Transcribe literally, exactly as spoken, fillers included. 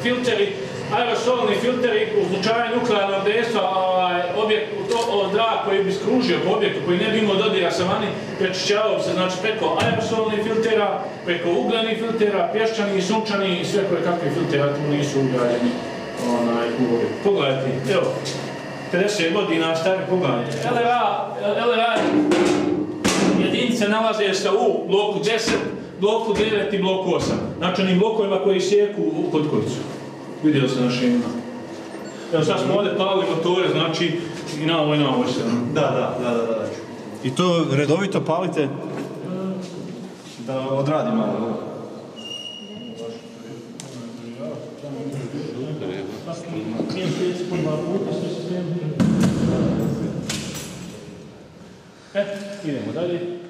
filteri, aerosolni filteri u slučaju nuklearnog dejstva, zrak koji bi skružio po objektu, koji ne bi imao dodira sa vani, prečišćavao se znači preko aerosolnih filtera, preko ugljenih filtera, pješčanih, sunčanih i sve koje kakve filtera tu nisu ugrađeni u objekt. Pogledajte, evo, pedeset godina stari pogledajte. L R A jedinice nalaze se u bloku deset, bloku devet i bloku osam. Znači onim blokovima koji sjeku u Potkovicu. Vidio se na šemima. Evo sad smo ovdje palili motore, znači i na ovo i na ovo se. Da, da, da, da. I to redovito palite? Da odradi malo. E, idemo dalje.